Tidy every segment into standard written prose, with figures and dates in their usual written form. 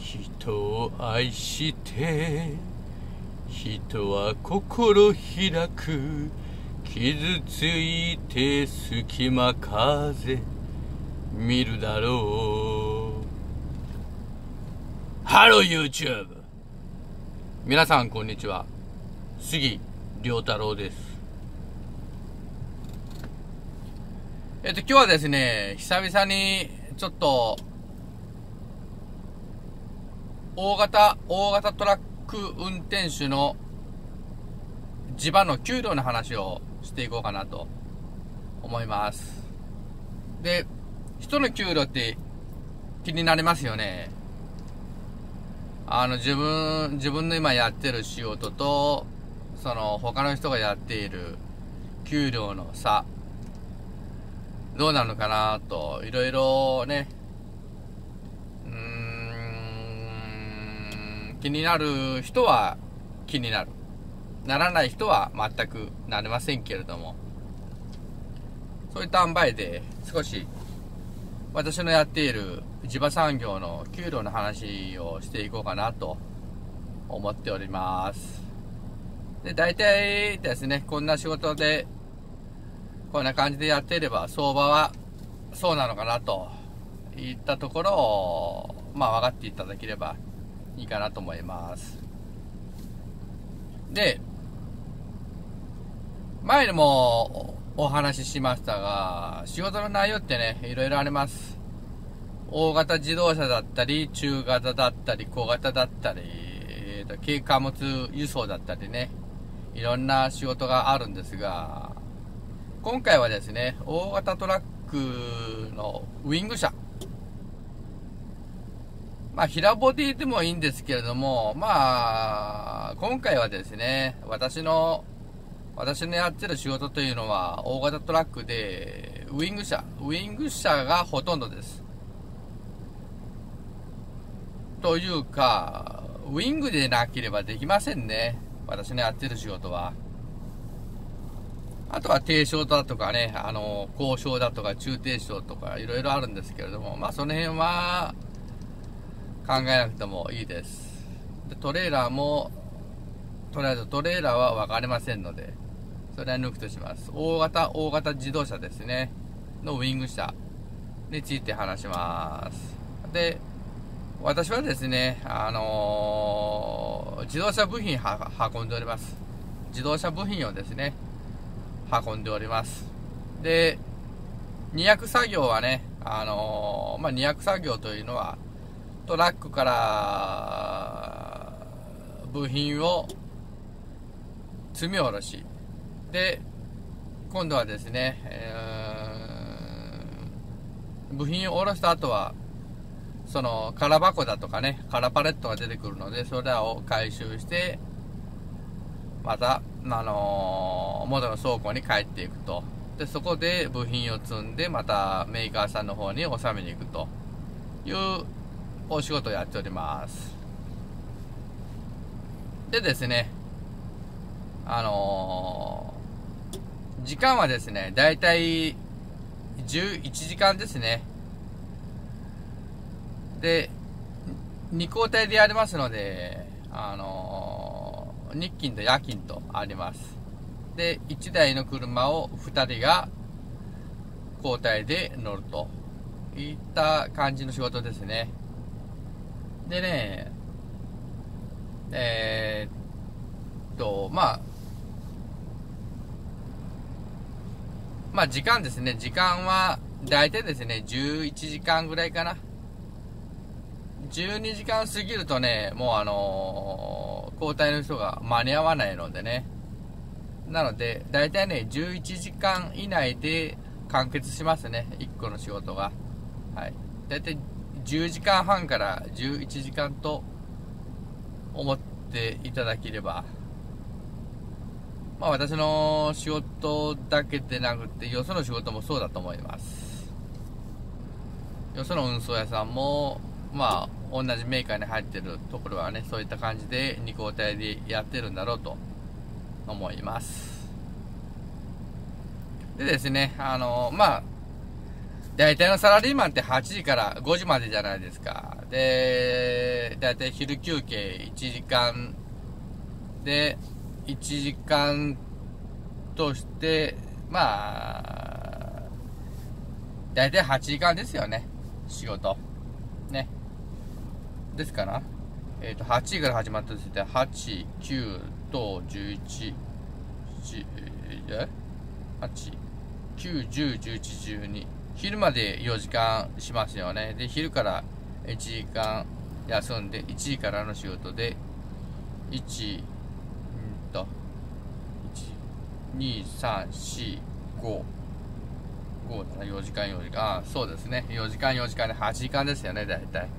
人を愛して人は心開く、傷ついて隙間風見るだろう。ハロー YouTube、 皆さんこんにちは、杉良太郎です。今日はですね、久々にちょっと大型トラック運転手の地場の給料の話をしていこうかなと思います。で、人の給料って気になりますよね。自分の今やってる仕事とその他の人がやっている給料の差どうなるのかなと、いろいろね、気になる人は気になる、ならない人は全くなれませんけれども、そういった塩梅で少し私のやっている地場産業の給料の話をしていこうかなと思っております。で、大体ですね、こんな仕事でこんな感じでやっていれば相場はそうなのかなといったところを分かっていただければいいかなと思います。で、前にもお話ししましたが、仕事の内容ってね、いろいろあります。大型自動車だったり、中型だったり、小型だったり、軽貨物輸送だったりね、いろんな仕事があるんですが、今回はですね、大型トラックのウィング車、平ボディでもいいんですけれども、今回はですね、私のやってる仕事というのは大型トラックでウィング車がほとんどです。というか、ウィングでなければできませんね、私のやってる仕事は。あとは低床だとかね、高床だとか中低床とかいろいろあるんですけれども、その辺は考えなくてもいいです。で、トレーラーもとりあえずトレーラーは分かりませんので、それは抜くとします。大型自動車ですねのウィング車について話します。で、私はですね、自動車部品運んでおります。自動車部品をですね運んでおります。で、荷役作業はね、荷役作業というのはトラックから部品を積み下ろしで、今度はですね、部品を下ろした後はその空箱だとかね、空パレットが出てくるので、それらを回収してまた元の倉庫に帰っていくと。で、そこで部品を積んでまたメーカーさんの方に納めに行くというお仕事をやっております。でですね、時間はですね、だいたい11時間ですね。で、2交代でやりますので、日勤と夜勤とあります。で、1台の車を2人が交代で乗るといった感じの仕事ですね。でね、時間ですね。時間はだいたいですね、11時間ぐらいかな。12時間過ぎるとね、もう交代の人が間に合わないのでね。なので、だいたいね、11時間以内で完結しますね、1個の仕事が。はい。だいたい10時間半から11時間と思っていただければ、私の仕事だけでなくて、よその仕事もそうだと思います。よその運送屋さんも、同じメーカーに入ってるところはね、そういった感じで2交代でやってるんだろうと思います。でですね、 大体のサラリーマンって8時から5時までじゃないですか。で、大体昼休憩1時間で、1時間として、まあ、大体8時間ですよね。仕事。ね。ですから、8時から始まったとして、8、9、と11、8、9、10、11、12。昼まで4時間しますよね。で、昼から1時間休んで、1時からの仕事で、1、2、3、4、5。5だな、4時間4時間。ああ、そうですね。4時間4時間で8時間ですよね、大体。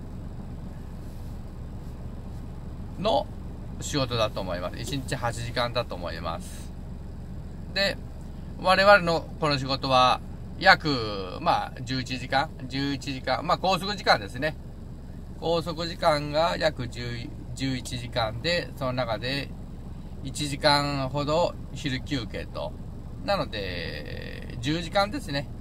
の仕事だと思います。1日8時間だと思います。で、我々のこの仕事は、約、11時間 ?11 時間。拘束時間ですね。拘束時間が約11時間で、その中で1時間ほど昼休憩と。なので、10時間ですね。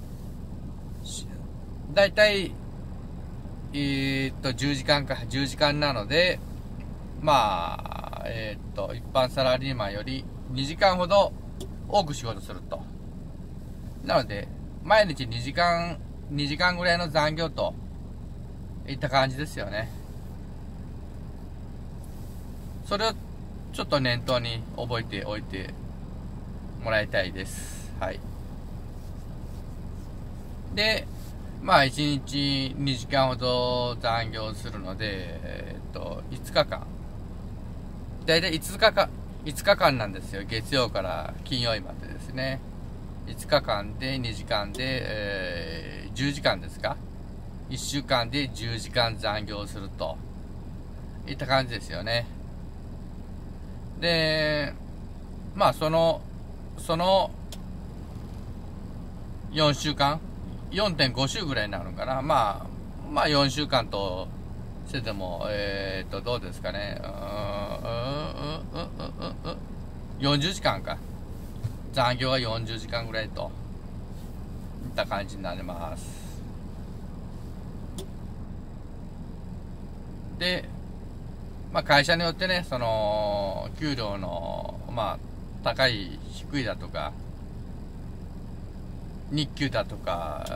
だいたい、10時間か、10時間なので、一般サラリーマンより2時間ほど多く仕事すると。なので、毎日2時間ぐらいの残業といった感じですよね。それをちょっと念頭に覚えておいてもらいたいです。はい。で、1日2時間ほど残業するので、5日間。だいたい5日間なんですよ。月曜から金曜日までですね。5日間で2時間で、10時間ですか ?1 週間で10時間残業するといった感じですよね。で、その4週間 4.5 週ぐらいになるのかな。4週間としてても、どうですかね。40時間か。残業が40時間ぐらいといった感じになります。で、会社によってね、その給料の高い低いだとか日給だとか、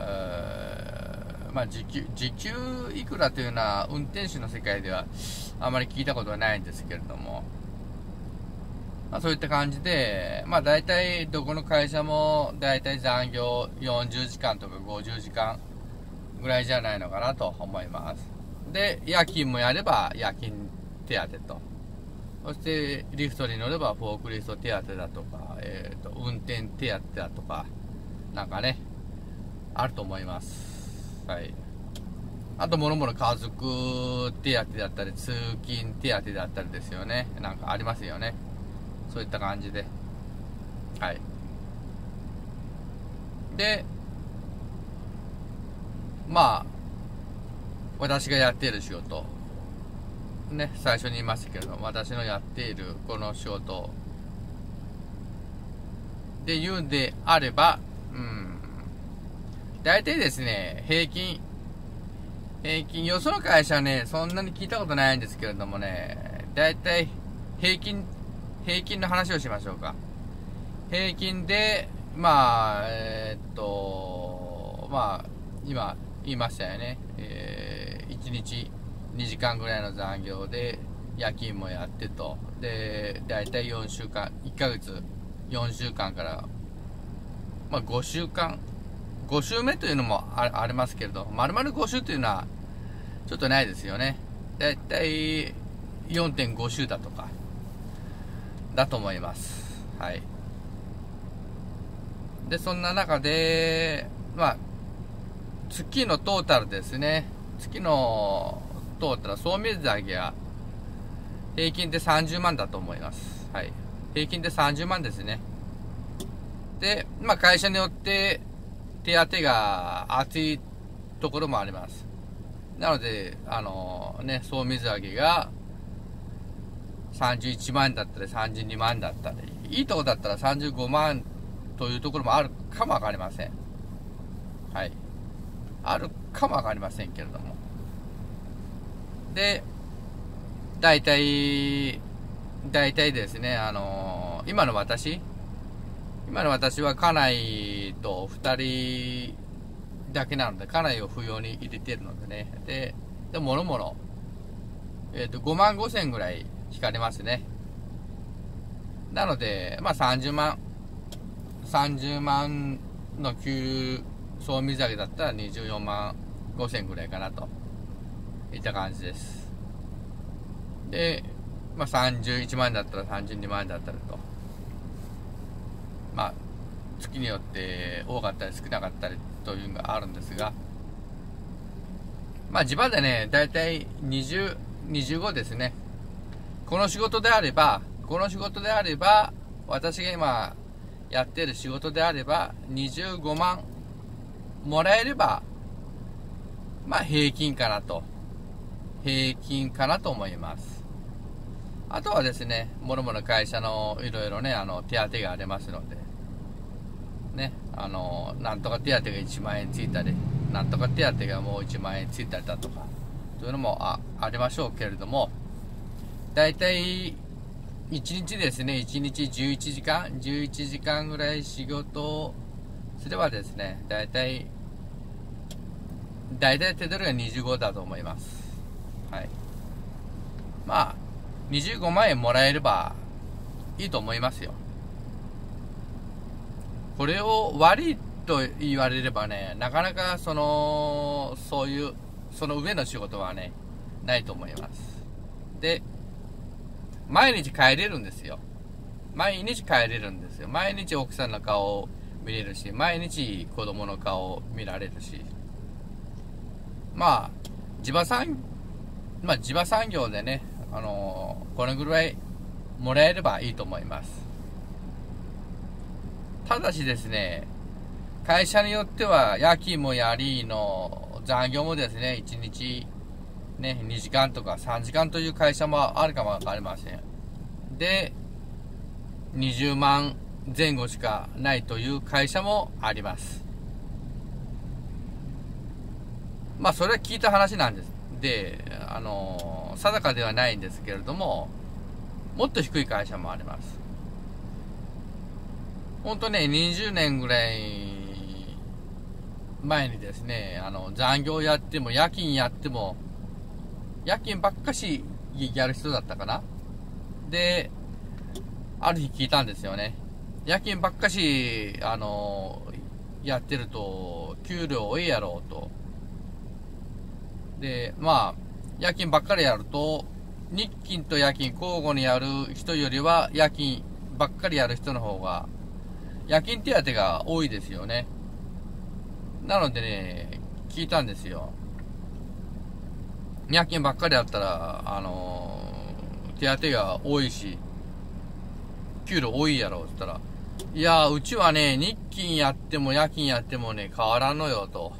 時給いくらというのは運転手の世界ではあまり聞いたことはないんですけれども、そういった感じで、大体どこの会社も大体残業40時間とか50時間ぐらいじゃないのかなと思います。で、夜勤もやれば夜勤手当と、そしてリフトに乗ればフォークリフト手当だとか、運転手当だとかなんかねあると思います。はい。あともろもろ家族手当だったり通勤手当だったりですよね。なんかありますよね。そういった感じで、はい。で、私がやっている仕事ね、最初に言いましたけれども、私のやっているこの仕事で言うんであれば、大体ですね、平均、よその会社はね、そんなに聞いたことないんですけれどもね、大体平均の話をしましょうか。平均で、今言いましたよね。1日2時間ぐらいの残業で夜勤もやってと。で、だいたい4週間、1ヶ月4週間から、5週間、5週目というのもありますけれど、丸々5週というのはちょっとないですよね。だいたい 4.5 週だとか、だと思います。はい。で、そんな中で、月のトータルですね。月のトータル、総水揚げは平均で30万だと思います。はい。平均で30万ですね。で、会社によって手当が厚いところもあります。なので、総水揚げが31万だったり32万だったり、いいとこだったら35万というところもあるかもわかりません。 はい。あるかもわかりませんけれども。で、大体ですね、今の私は家内と2人だけなので、家内を扶養に入れてるのでね。で、もろもろ、5万5千ぐらい引かれますね。なので、まあ30万の給総水揚げだったら24万5千ぐらいかなといった感じです。で、まあ31万円だったら32万円だったりと、まあ月によって多かったり少なかったりというのがあるんですが、まあ地場でね、だいたい20、25ですね。この仕事であれば、私が今やってる仕事であれば、25万もらえれば、まあ平均かなと思います。あとはですね、もろもろ会社のいろいろね、手当がありますので、ね、なんとか手当が1万円ついたり、なんとか手当がもう1万円ついたりだとか、というのもありましょうけれども、だいたい1日ですね、1日11時間ぐらい仕事をすればですね、だいたい手取りが25だと思います。はい。まあ、25万円もらえればいいと思いますよ。これを悪いと言われればね、なかなかそういう、その上の仕事はね、ないと思います。で、毎日帰れるんですよ。毎日奥さんの顔を見れるし、毎日子供の顔を見られるし。まあ、地場産業でね、これぐらいもらえればいいと思います。ただしですね、会社によっては夜勤もやりの残業もですね、1日ね、2時間とか3時間という会社もあるかもわかりません。で、20万前後しかないという会社もあります。まあそれは聞いた話なんです。で、定かではないんですけれども、もっと低い会社もあります。ほんとね、20年ぐらい前にですね、残業やっても夜勤やっても、夜勤ばっかしやる人だったかな。で、ある日聞いたんですよね。夜勤ばっかし、やってると、給料多いやろうと。で、まあ、夜勤ばっかりやると、日勤と夜勤交互にやる人よりは、夜勤ばっかりやる人の方が、夜勤手当が多いですよね。なのでね、聞いたんですよ。夜勤ばっかりやったら、手当が多いし、給料多いやろって言ったら、いや、うちはね、日勤やっても夜勤やってもね、変わらんのよと。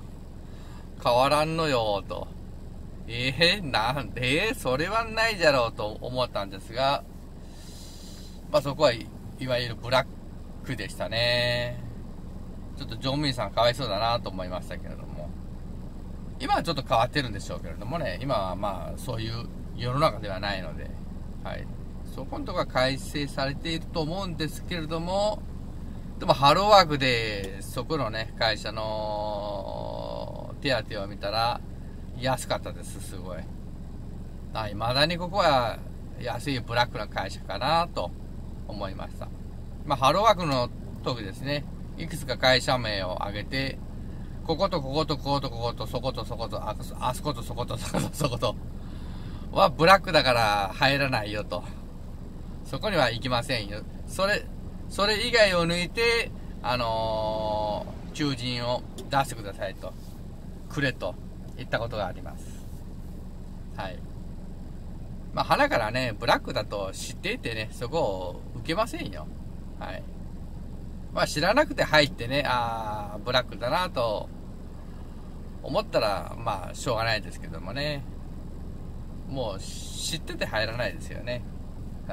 なんで、それはないじゃろうと思ったんですが、まあそこはいわゆるブラックでしたね。ちょっと乗務員さんかわいそうだなと思いましたけれども、今はちょっと変わってるんでしょうけれどもね、今はまあそういう世の中ではないので、はい、そこのところが改正されていると思うんですけれども、でもハローワークでそこのね会社の手当を見たら安かったです。すごい。未だにここは安いブラックな会社かなと思いました。まあハローワークの時ですね、いくつか会社名を挙げて、こことこことこことこことそことそことあそことそことそことそことはブラックだから入らないよと、そこには行きませんよ、それ以外を抜いて求人を出してくださいと、くれと言ったことがあります。はい。まあ花からねブラックだと知っていてね、そこを受けませんよ。はい。まあ知らなくて入ってね、ブラックだなと思ったらまあしょうがないですけどもね、もう知ってて入らないですよね。はい。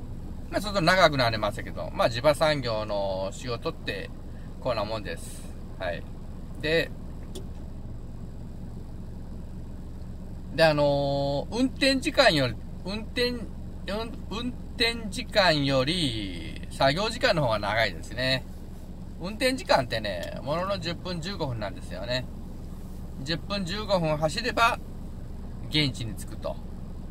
ちょっと長くなりましたけど、まあ地場産業の仕事ってこんなもんです。 はい。で、運転時間より作業時間の方が長いですね。運転時間ってね、ものの10分15分なんですよね。10分15分走れば現地に着くと。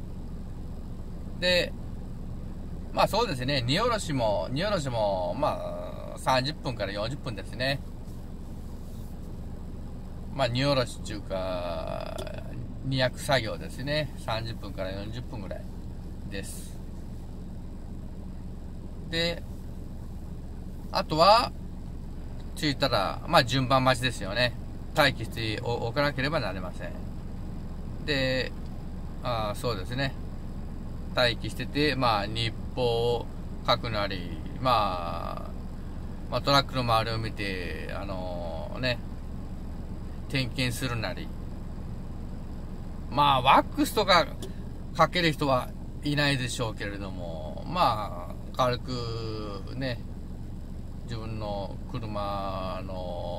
で、まあそうですね、荷下ろしもまあ30分から40分ですね。まあ荷下ろしっていうか荷役作業ですね、30分から40分ぐらいです。で、あとは着いたらまあ順番待ちですよね。待機しておかなければなりません。で、そうですね、待機してて、まあ日報を書くなり、まあトラックの周りを見て点検するなり、まあワックスとかかける人はいないでしょうけれども、まあ軽くね、自分の車の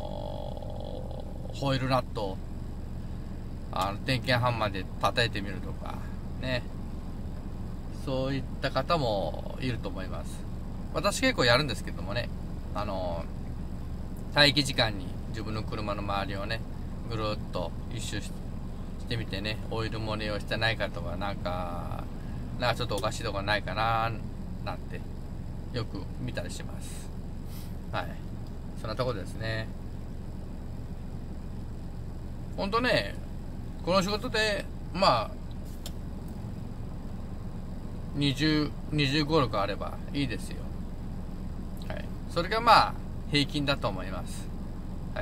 ホイールナットを点検ハンマーで叩いてみるとかね、そういった方もいると思います。私結構やるんですけどもね、待機時間に自分の車の周りをね、ぐるっと一周してみてね、オイル漏れをしてないかとか、なんかちょっとおかしいとこないかななんてよく見たりします。はい、そんなところですね。ほんとね、この仕事でまあ25、6あればいいですよ。はい、それがまあ平均だと思います。はい。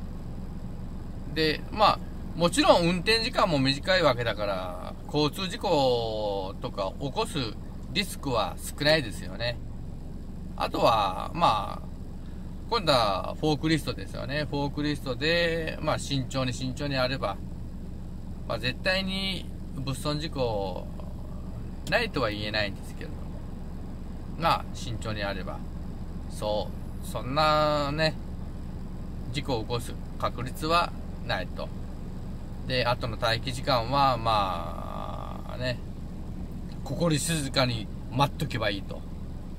で、まあもちろん運転時間も短いわけだから、交通事故とか起こすリスクは少ないですよね。あとはまあ今度はフォークリストですよね。フォークリストでまあ慎重にあれば、まあ絶対に物損事故ないとは言えないんですけれども、まあ慎重にあれば、そんなね事故を起こす確率はないと。で、後の待機時間はまあね、心静かに待っとけばいいと。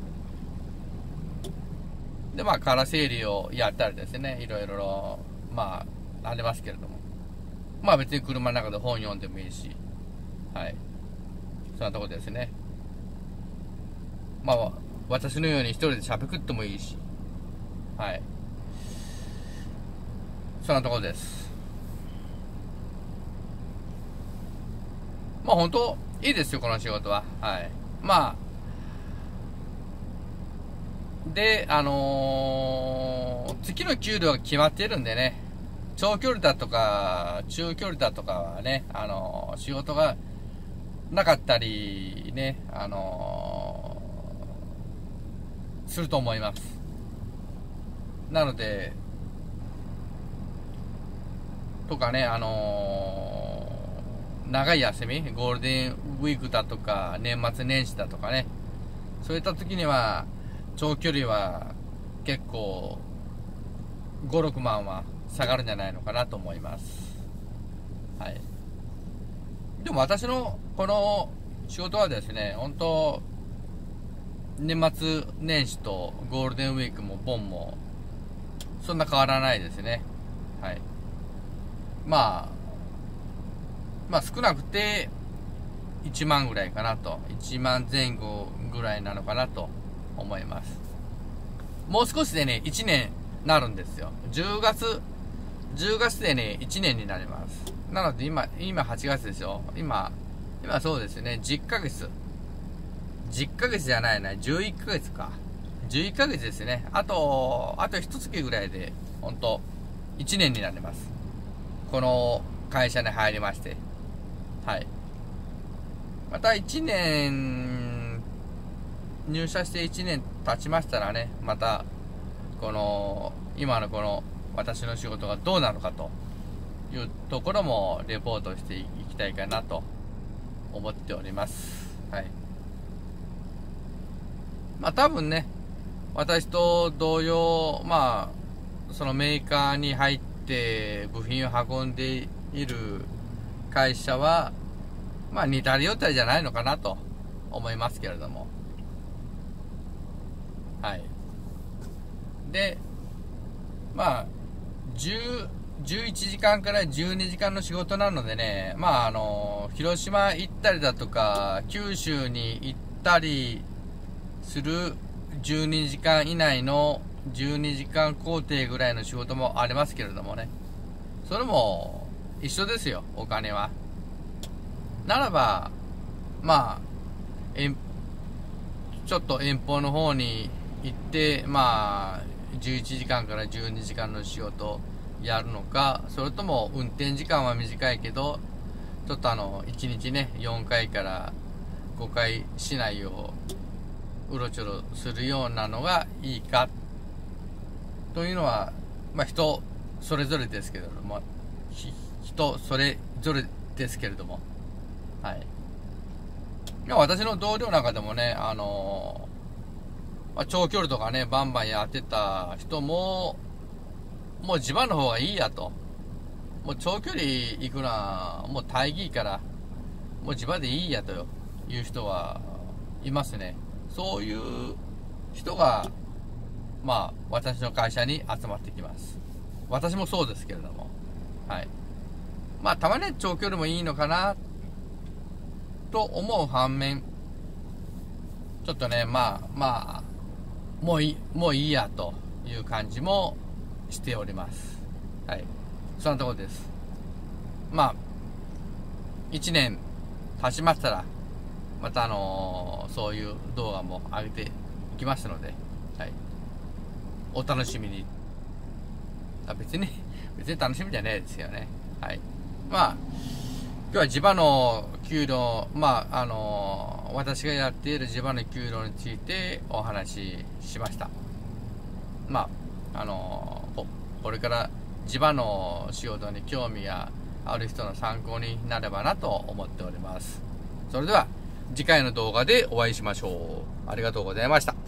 で、まあ空整理をやったりですね、いろいろまあありますけれども、まあ別に車の中で本読んでもいいし、はい、そんなとこですね。まあ私のように一人でしゃべくってもいいし、はい、そんなとこです。まあ本当いいですよ、この仕事は。はい。まあで、月の給料が決まっているんでね、長距離だとか中距離だとかはね、仕事がなかったりね、すると思います。なのでとかね、長い休み、ゴールデンウィークだとか年末年始だとかね、そういった時には長距離は結構5、6万は下がるんじゃないのかなと思います。はい。でも私のこの仕事はですね、本当年末年始とゴールデンウィークもボンもそんな変わらないですね。はい。まあ少なくて1万ぐらいかなと、1万前後ぐらいなのかなと思います。もう少しでね1年なるんですよ。10月でね1年になります。なので今8月ですよ。今そうですね、10ヶ月じゃないな、11ヶ月か、11ヶ月ですね。あと1月ぐらいで本当1年になります、この会社に入りまして。はい。また1年入社して1年経ちましたらね、またこの今のこの私の仕事がどうなのかというところもレポートしていきたいかなと思っております。はい。まあ多分ね、私と同様、まあそのメーカーに入って部品を運んでいる会社は、まあ似たり寄ったりじゃないのかなと思いますけれども。はい。で、まあ、11時間から12時間の仕事なのでね、まあ広島行ったりだとか、九州に行ったりする12時間以内の12時間工程ぐらいの仕事もありますけれどもね。それも一緒ですよ、お金は。ならば、まあ、ちょっと遠方の方に行って、まあ、11時間から12時間の仕事やるのか、それとも運転時間は短いけど、ちょっと1日ね、4回から5回市内をうろちょろするようなのがいいか、というのは、まあ人それぞれですけれども、人それぞれですけれども、はい。私の同僚なんかでもね、長距離とかね、バンバンやってた人も、もう地場の方がいいやと。もう長距離行くのは、もう大義から、もう地場でいいやという人はいますね。そういう人が、まあ、私の会社に集まってきます。私もそうですけれども。はい。まあ、たまに長距離もいいのかな、と思う反面、ちょっとね、まあ、もういいやという感じもしております。はい。そんなところです。まあ、1年経ちましたら、またそういう動画も上げていきますので、はい。お楽しみに。別に楽しみじゃないですよね。はい。まあ、今日は地場の給料、まあ、私がやっている地場の給料についてお話ししました。まあ、これから地場の仕事に興味がある人の参考になればなと思っております。それでは、次回の動画でお会いしましょう。ありがとうございました。